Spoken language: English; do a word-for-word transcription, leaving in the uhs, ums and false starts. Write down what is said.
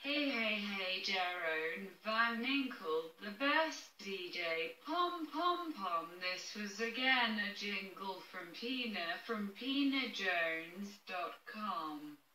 Hey, hey, hey, Jerome Van Inkle, the best D J. Pom, pom, pom. This was again a jingle from Pina from Pina Jones dot com.